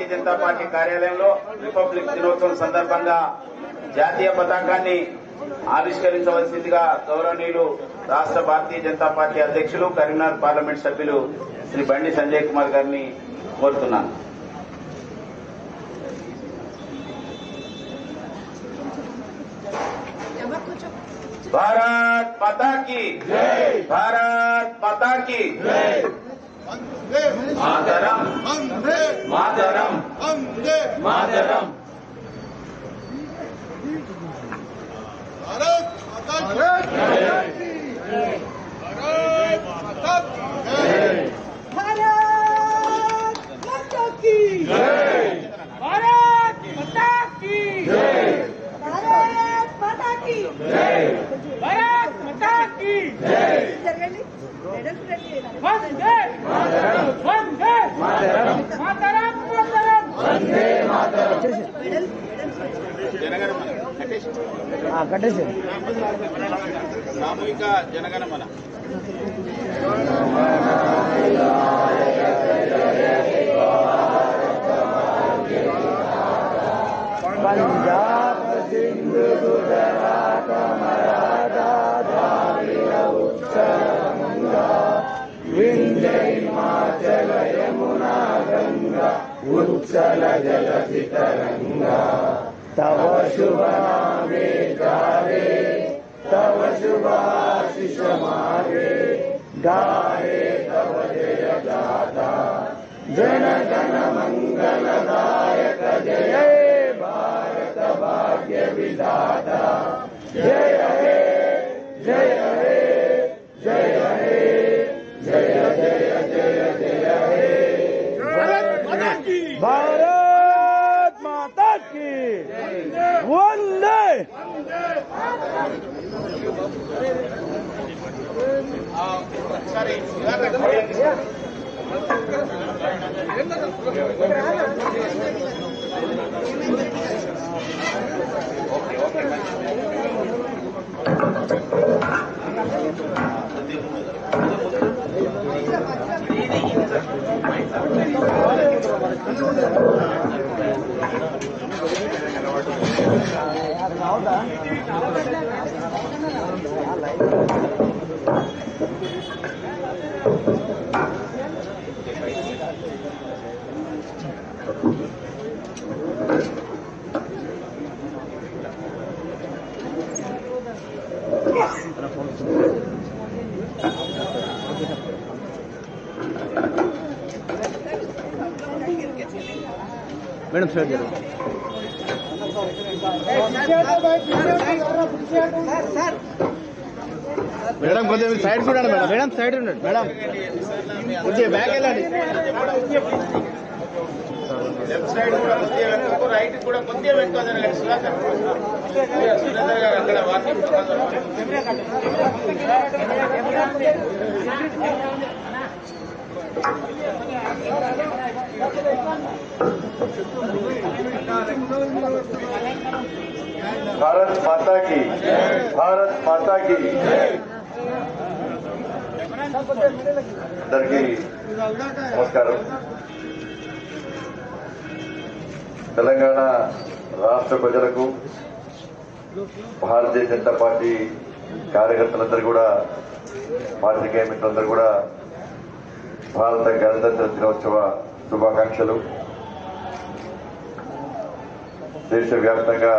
जनता party కార్యాలయంలో republic దినోత్సవం సందర్భంగా జాతీయ పతాకాన్ని ఆవిష్కరించవలసిందిగా గౌరవనీయులు రాష్ట్ర భారతీయ జనతా పార్టీ అధ్యక్షులు కరీంనగర్ పార్లమెంట్ సభ్యులు శ్రీ బండి సంజయ్ కుమార్ గారిని కోరుతున్నాను. भारत माता की जय, भारत माता की जय, मातरम मातरम मातरम, भारत माता की जय, भारत माता की जय, भारत माता की जय, भारत माता की जय, भारत माता की जय, वंदे मातरम, वंदे मातरम, मातरम मातरम, वंदे मातरम. सामूहिक जनगणमन पंजाब सिंधु गुजरात मराठा द्राविड़ उत्कल गंगा विंध्य हिमाचल यमुना गंगा उच्चल जलधि तरंगा तव शुभ नामे गावे तव शुभ आशीष मागे गाये तव जय गाथा जन गण मंगलदायक जय भारत भाग्य विधाता जय हे जय हे जय हे जय जय जय जय हे भारत माता की वंदे मैडम सर मैडम కొంచెం సైడ్ చూడండి మేడం మేడం సైడ్ ఉండండి మేడం కొంచెం బ్యాక్ వెళ్ళండి లెఫ్ట్ సైడ్ కూడా కొద్దిగా వెనుకకు రైట్ కూడా కొద్దిగా వెనుక జరగండి సుధాకర్ సురేందర్ గారు అక్కడ వాకింగ్ भारत माता की भारत माता की అందరికీ నమస్కారం. తెలంగాణ రాష్ట్ర ప్రజలకు భారతీయ జనతా పార్టీ కార్యకర్తలందరూ కూడా పాత్రికేయ మిత్రులందరూ కూడా భారత గణతంత్ర దినోత్సవ శుభాకాంక్షలు. దేశవ్యాప్తంగా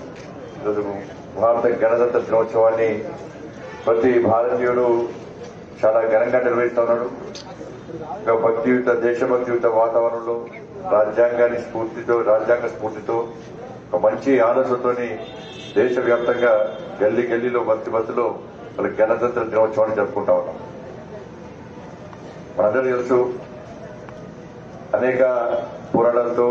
భారత గణతంత్ర దినోత్సవాన్ని ప్రతి భారతీయుడు చాలా ఘనంగా నిర్వహిస్తున్నాడు. భక్తియుత దేశభక్తియుత వాతావరణంలో రాజ్యాంగ స్ఫూర్తితో ఒక మంచి ఆలోచనతో దేశవ్యాప్తంగా గల్లీ గల్లీలో బస్సులో వాళ్ళ గణతంత్ర దినోత్సవాన్ని జరుపుకుంటా ఉన్నాం. మనందరూ తెలుసు అనేక పోరాటాలతో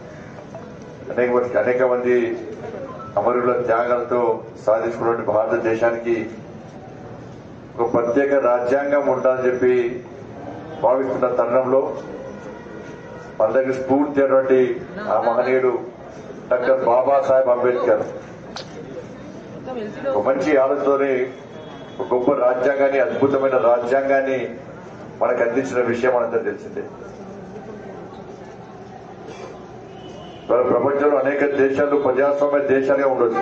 అనేక మంది అమరుల త్యాగాలతో సాధించుకున్న భారతదేశానికి ఒక ప్రత్యేక రాజ్యాంగం ఉండాలని చెప్పి భావిస్తున్న తరుణంలో అందరికి స్ఫూర్తి అయినటువంటి ఆ మహనీయుడు డాక్టర్ బాబాసాహెబ్ అంబేద్కర్ ఒక మంచి ఆలోచనతోనే ఒక గొప్ప రాజ్యాంగాన్ని అద్భుతమైన రాజ్యాంగాన్ని మనకు అందించిన విషయం మనందరూ తెలిసిందే. ప్రపంచంలో అనేక దేశాలు ప్రజాస్వామ్య దేశాలుగా ఉండొచ్చు,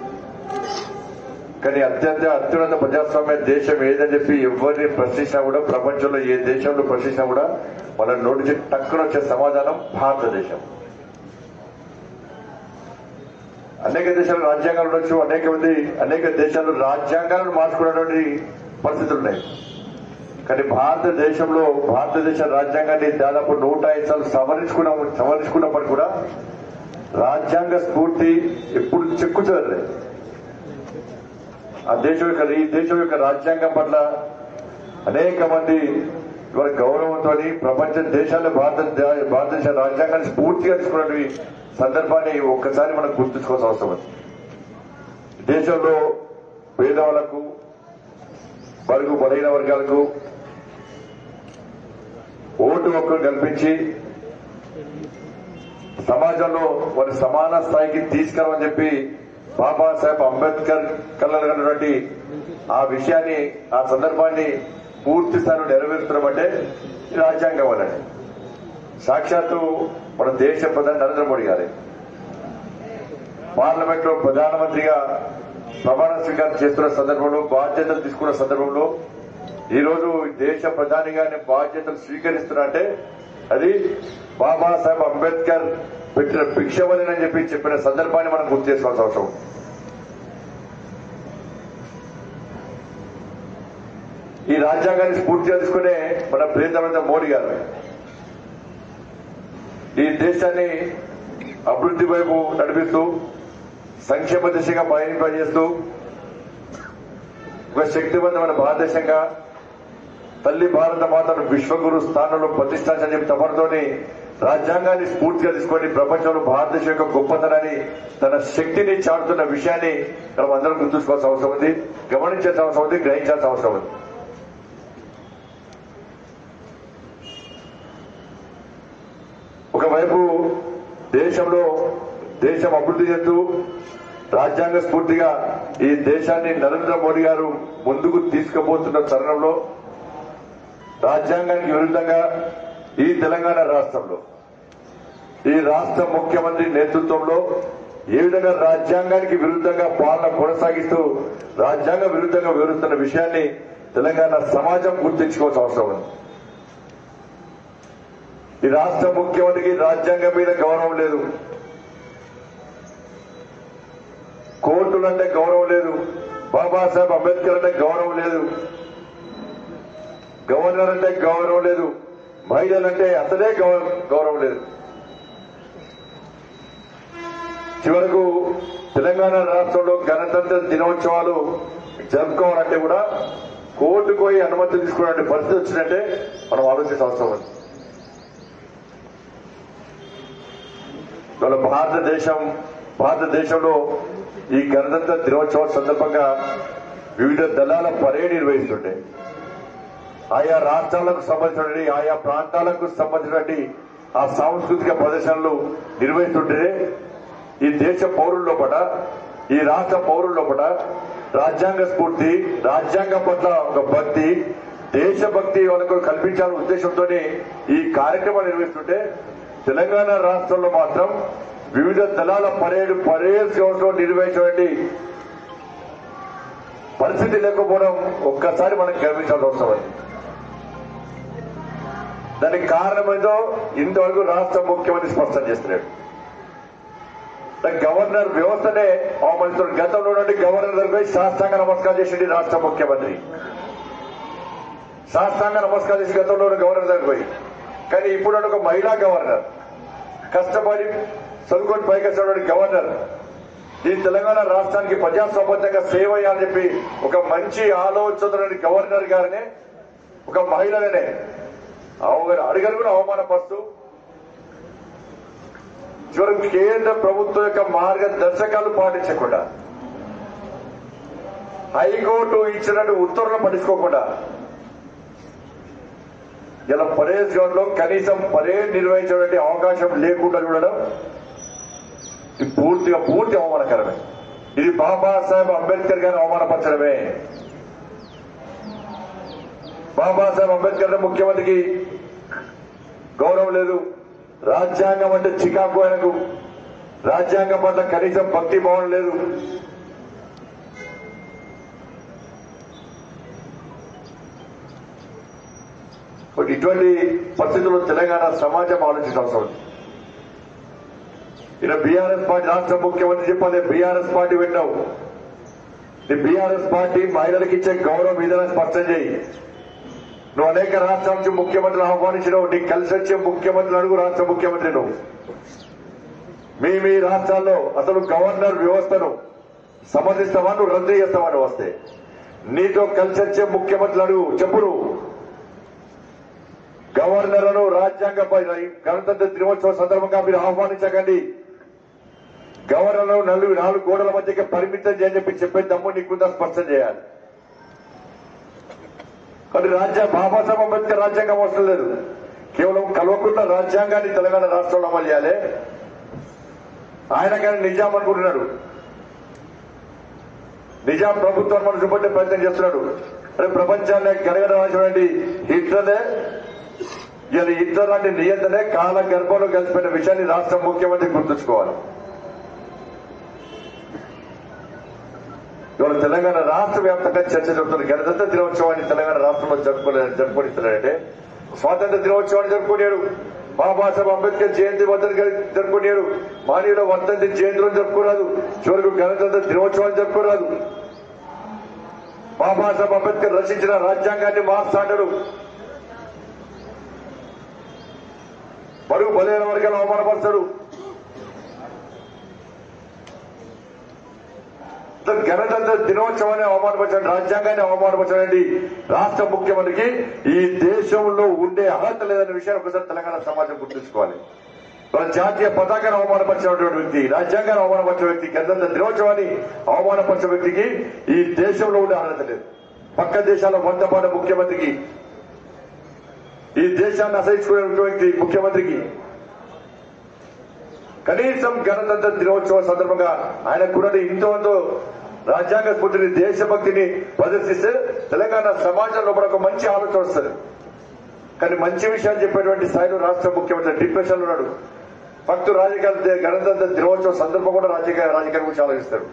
కానీ అత్యున్నత ప్రజాస్వామ్య దేశం ఏదని చెప్పి ఎవరిని ప్రశ్నించినా కూడా, ప్రపంచంలో ఏ దేశంలో ప్రశ్నించినా కూడా మన నోటి నుంచి టక్కున వచ్చే సమాధానం భారతదేశం. అనేక దేశాలు రాజ్యాంగాలు ఉండొచ్చు, అనేక దేశాలు రాజ్యాంగాలను మార్చుకున్నటువంటి పరిస్థితులు ఉన్నాయి. కానీ భారతదేశ రాజ్యాంగాన్ని దాదాపు 105 సార్లు సవరించుకున్నప్పటికీ కూడా రాజ్యాంగ స్ఫూర్తి ఎప్పుడు చెక్కుతుంది. ఈ దేశం యొక్క రాజ్యాంగం పట్ల అనేక మంది ఇవాళ గౌరవంతో ప్రపంచ దేశాల్లో భారతదేశ రాజ్యాంగాన్ని స్ఫూర్తిగా తీసుకున్న సందర్భాన్ని ఒక్కసారి మనం గుర్తుంచుకోవాల్సిన అవసరం ఉంది. దేశంలో పేదవాళ్లకు, బడుగు బలహీన వర్గాలకు ఓటు హక్కును కల్పించి సమాజంలో వారి సమాన స్థాయికి తీసుకురావని చెప్పి బాబాసాహెబ్ అంబేద్కర్ కలగనటువంటి ఆ విషయాన్ని, ఆ సందర్భాన్ని పూర్తి స్థాయిలో నెరవేరుస్తున్నామంటే ఈ రాజ్యాంగం వల్లనే. సాక్షాత్తు మన దేశ ప్రధాని నరేంద్ర మోడీ గారే పార్లమెంట్ లో ప్రధానమంత్రిగా ప్రమాణ స్వీకారం చేస్తున్న సందర్భంలో, బాధ్యతలు తీసుకున్న సందర్భంలో ఈ రోజు దేశ ప్రధానిగా బాధ్యతలు స్వీకరిస్తున్నట్టే అది బాబాసాహెబ్ అంబేద్కర్ పెట్టిన భిక్షవని చెప్పిన సందర్భాన్ని మనం గుర్తు చేసుకోవాల్సిన అవసరం. ఈ రాజ్యాంగాన్ని స్ఫూర్తిగా తీసుకునే మన ప్రియతమైన మోడీ గారు ఈ దేశాన్ని అభివృద్ధి వైపు నడిపిస్తూ, సంక్షేమ దిశగా పయనింపజేస్తూ, ఒక శక్తివంతమైన భారతదేశంగా తల్లి భారత మాతను విశ్వగురు స్థానంలో ప్రతిష్ఠించని చెప్పి తపనతోని రాజ్యాంగాన్ని స్ఫూర్తిగా తీసుకొని ప్రపంచంలో భారతదేశం యొక్క గొప్పతనాన్ని, తన శక్తిని చాటుతున్న విషయాన్ని మనం అందరం గుర్తుంచుకోవాల్సిన అవసరం ఉంది, గమనించాల్సిన అవసరం ఉంది, గ్రహించాల్సిన అవసరం ఉంది. ఒకవైపు దేశం అభివృద్ధి చెందుతూ రాజ్యాంగ స్ఫూర్తిగా ఈ దేశాన్ని నరేంద్ర మోడీ గారు ముందుకు తీసుకుపోతున్న తరుణంలో రాజ్యాంగానికి విరుద్ధంగా ఈ తెలంగాణ రాష్ట్రంలో ఈ రాష్ట్ర ముఖ్యమంత్రి నేతృత్వంలో ఏ విధంగా రాజ్యాంగానికి విరుద్ధంగా పాలన కొనసాగిస్తూ రాజ్యాంగ విరుద్ధంగా వివరిస్తున్న విషయాన్ని తెలంగాణ సమాజం గుర్తించుకోవాల్సిన అవసరం ఉంది. ఈ రాష్ట్ర ముఖ్యమంత్రికి రాజ్యాంగం మీద గౌరవం లేదు, కోర్టులంటే గౌరవం లేదు, బాబాసాహెబ్ అంబేద్కర్ అంటే గౌరవం లేదు, గవర్నర్ అంటే గౌరవం లేదు, మహిళలంటే అసలే గౌరవం లేదు. చివరకు తెలంగాణ రాష్ట్రంలో గణతంత్ర దినోత్సవాలు జరుపుకోవాలంటే కూడా కోర్టుకు పోయి అనుమతి తీసుకునే పరిస్థితి వచ్చిందంటే మనం ఆలోచించాల్సిన అవసరం ఉంది. ఇవాళ భారతదేశంలో ఈ గణతంత్ర దినోత్సవం సందర్భంగా వివిధ దళాల పరేడ్ నిర్వహిస్తుంటే, ఆయా రాష్ట్రాలకు సంబంధించినటువంటి, ఆయా ప్రాంతాలకు సంబంధించినటువంటి ఆ సాంస్కృతిక ప్రదర్శనలు నిర్వహిస్తుంటే ఈ దేశ పౌరుల లోపల, ఈ రాష్ట్ర పౌరుల లోపల రాజ్యాంగ స్ఫూర్తి, రాజ్యాంగం పట్ల ఒక భక్తి, దేశభక్తి వాళ్ళకు కల్పించాలనే ఉద్దేశంతో ఈ కార్యక్రమాలు నిర్వహిస్తుంటే తెలంగాణ రాష్ట్రంలో మాత్రం వివిధ దళాల పరేడ్ గ్రౌండ్ లో నిర్వహించినటువంటి పరిస్థితి లేకపోవడం ఒక్కసారి మనం గర్వించాల్సిన అవసరం ఉంది. దానికి కారణమేదో ఇంతవరకు రాష్ట్ర ముఖ్యమంత్రి స్పష్టం చేస్తున్నాడు. గవర్నర్ వ్యవస్థనే అవమానిస్తున్నాడు. గతంలో గవర్నర్ దగ్గర పోయి సాష్టాంగ నమస్కారం చేసింది రాష్ట్ర ముఖ్యమంత్రి, సాష్టాంగ నమస్కారం చేసి గతంలో గవర్నర్ దగ్గర పోయి. కానీ ఇప్పుడు ఒక మహిళా గవర్నర్, కష్టపడి చదువుకొని పైకి వచ్చినటువంటి గవర్నర్ ఈ తెలంగాణ రాష్ట్రానికి ప్రజాస్వామ్యంగా సేవ చేయాలని చెప్పి ఒక మంచి ఆలోచన గవర్నర్ గారినే, ఒక మహిళనే అడుగడుగున అవమానపరుస్తూ చివరికి కేంద్ర ప్రభుత్వం యొక్క మార్గదర్శకాలు పాటించకుండా, హైకోర్టు ఇచ్చినట్టు ఉత్తర్వులను పట్టించుకోకుండా ఇలా పరేడ్ గ్రౌండ్ లో కనీసం పరేడ్ నిర్వహించడానికి అవకాశం లేకుండా చూడడం పూర్తి అవమానకరమే. ఇది బాబాసాహెబ్ అంబేద్కర్ గారిని అవమానపరచడమే. బాబాసాహెబ్ అంబేద్కర్ ముఖ్యమంత్రికి గౌరవం లేదు, రాజ్యాంగం అంటే చికాకు ఆయనకు రాజ్యాంగం పట్ల కనీసం భక్తి భావన లేదు. ఇటువంటి పరిస్థితుల్లో తెలంగాణ సమాజం ఆలోచించాల్సి ఉంది. ఈయన బీఆర్ఎస్ పార్టీ రాష్ట్ర ముఖ్యమంత్రి చెప్పాలి, బీఆర్ఎస్ పార్టీ పెట్టావు. నీ బీఆర్ఎస్ పార్టీ మహిళలకు ఇచ్చే గౌరవం ఏదైనా స్పష్టం చేయి. నువ్వు అనేక రాష్ట్రాల నుంచి ముఖ్యమంత్రులు ఆహ్వానించినావు, నీకు కలిసి వచ్చే ముఖ్యమంత్రులు అడుగు. రాష్ట్ర ముఖ్యమంత్రి నువ్వు మీ రాష్ట్రాల్లో అసలు గవర్నర్ వ్యవస్థను సమర్థిస్తావా, నువ్వు రద్దు చేస్తావా? నువ్వు వస్తే నీతో కలిసి వచ్చే ముఖ్యమంత్రులు అడుగు, చెప్పు. నువ్వు గవర్నర్లను రాజ్యాంగ గణతంత్ర దినోత్సవం సందర్భంగా మీరు ఆహ్వానించకండి. గవర్నర్లను 4 గోడల మధ్యకి పరిమితం చేయని చెప్పే దమ్ము నీకుందా స్పష్టం చేయాలి. కానీ బాబాసాహెబ్ అంబేద్కర్ రాజ్యాంగం అవసరం లేదు. కేవలం కల్వకుంట్ల రాజ్యాంగాన్ని తెలంగాణ రాష్ట్రంలో అమలు చేయాలి. ఆయన కానీ నిజాం అనుకుంటున్నాడు. నిజాం ప్రభుత్వాన్ని మనం చూపట్టే ప్రయత్నం చేస్తున్నాడు. అరే ప్రపంచాన్ని గడగడరాసినటువంటి హిట్లరే ఇలా హిట్లర్ లాంటి నియంత్రణే కాల గర్భంలో కలిసిపోయిన విషయాన్ని రాష్ట్ర ముఖ్యమంత్రి గుర్తుంచుకోవాలి. ఇవాళ తెలంగాణ రాష్ట్ర వ్యాప్తంగా చర్చ జరుగుతుంది. గణతంత్ర దినోత్సవాన్ని తెలంగాణ రాష్ట్రంలో జరుపుకుంటున్నారంటే స్వాతంత్ర దినోత్సవాన్ని జరుపుకునేడు, బాబాసాహెబ్ అంబేద్కర్ జయంతి జరుపుకునేడు, మానవుల వర్ధంతి జయంతులను జరుపుకోరాదు, చివరకు గణతంత్ర దినోత్సవాన్ని జరుపుకోరాదు. బాబాసాహెబ్ అంబేద్కర్ రచించిన రాజ్యాంగాన్ని మార్చాడు. బడుగు బలైన వర్గాలు అవమానపరచాడు. గణతంత్ర దినోత్సవాన్ని అవమానపరచండి, రాజ్యాంగాన్ని అవమానపరచండి. రాష్ట్ర ముఖ్యమంత్రికి ఈ దేశంలో ఉండే అర్హత లేదనే విషయాన్ని ఒకసారి తెలంగాణ సమాజం గుర్తుంచుకోవాలి. మన జాతీయ పతాకాన్ని అవమానపరిచినటువంటి వ్యక్తి, రాజ్యాంగాన్ని అవమానపరిచిన వ్యక్తి, గణతంత్ర దినోత్సవాన్ని అవమానపరిచిన వ్యక్తికి ఈ దేశంలో ఉండే అర్హత లేదు. పక్క దేశాల వంతపాట ముఖ్యమంత్రికి, ఈ దేశాన్ని అసహించుకునే వ్యక్తి ముఖ్యమంత్రికి కనీసం గణతంత్ర దినోత్సవం సందర్భంగా ఆయన కూడా ఇంతో రాజ్యాంగ స్ఫూర్తిని, దేశభక్తిని ప్రదర్శిస్తే తెలంగాణ సమాజంలో కూడా ఒక మంచి ఆలోచన వస్తుంది. కానీ మంచి విషయాలు చెప్పేటువంటి స్థాయిలో రాష్ట్ర ముఖ్యమంత్రి డిప్రెషన్ లో ఉన్నాడు. భక్తు రాజకీయాలు గణతంత్ర దినోత్సవం సందర్భం కూడా రాజకీయాల గురించి ఆలోచిస్తాడు.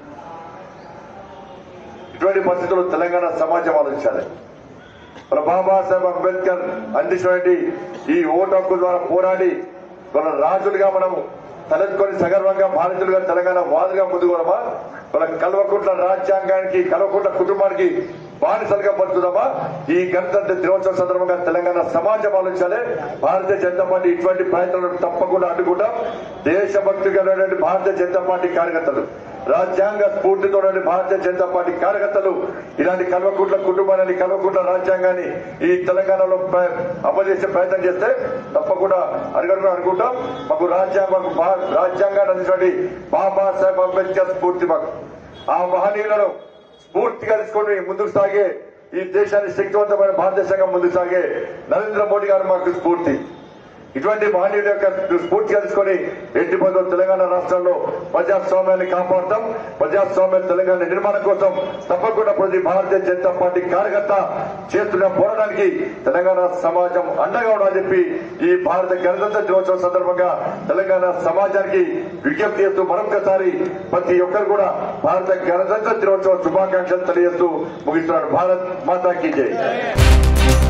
ఇటువంటి పరిస్థితుల్లో తెలంగాణ సమాజం ఆలోచించాలి. మన బాబాసాహెబ్ అంబేద్కర్ అందించినటువంటి ఈ ఓటు హక్కు ద్వారా పోరాడి మన రాజులుగా మనం తలెత్తుకొని సగర్వంగా బాధితులుగా తెలంగాణ వాదులుగా ముందుకోవడమా, మన కల్వకుంట్ల రాజ్యాంగానికి, కల్వకుంట్ల కుటుంబానికి బానిసలుగా పడుతుందమ్మా? ఈ గణతంత్ర దినోత్సవం సందర్భంగా తెలంగాణ సమాజం ఆలోచించాలి. భారతీయ జనతా పార్టీ ఇటువంటి ప్రయత్నాలను తప్పకుండా అడ్డుకుంటాం. దేశభక్తిగా భారతీయ జనతా పార్టీ కార్యకర్తలు, రాజ్యాంగ స్ఫూర్తితో భారతీయ జనతా పార్టీ కార్యకర్తలు ఇలాంటి కల్వకుంట్ల కుటుంబాన్ని, కల్వకుంట్ల రాజ్యాంగాన్ని ఈ తెలంగాణలో అమలు చేసే ప్రయత్నం చేస్తే తప్పకుండా అనుకుంటాం. మాకు రాజ్యాంగాన్ని అందించినటువంటి బాబాసాహెబ్ అంబేద్కర్ స్ఫూర్తి, మాకు ఆ మహనీయులను స్ఫూర్తిగా తీసుకొని ముందుకు సాగే, ఈ దేశాన్ని శక్తివంతమైన భారతదేశంగా ముందుకు సాగే నరేంద్ర మోడీ గారు మాకు స్ఫూర్తి. ఇటువంటి మహనీయుల యొక్క స్ఫూర్తిగా తీసుకొని ఎట్టి పరిస్థితుల్లో తెలంగాణ రాష్ట్రంలో ప్రజాస్వామ్యాన్ని కాపాడతాం. ప్రజాస్వామ్య తెలంగాణ నిర్మాణం కోసం తప్పకుండా ప్రతి భారతీయ జనతా పార్టీ కార్యకర్త చేస్తున్న పోరాటానికి తెలంగాణ సమాజం అండగా ఉండాలని చెప్పి ఈ భారత గణతంత్ర దినోత్సవం సందర్భంగా తెలంగాణ సమాజానికి విజ్ఞప్తి చేస్తూ మరొకసారి ప్రతి ఒక్కరు కూడా భారత గణతంత్ర దినోత్సవ శుభాకాంక్షలు తెలియజేస్తూ ముగిస్తున్నాడు. భారత్ మాతాకి జై.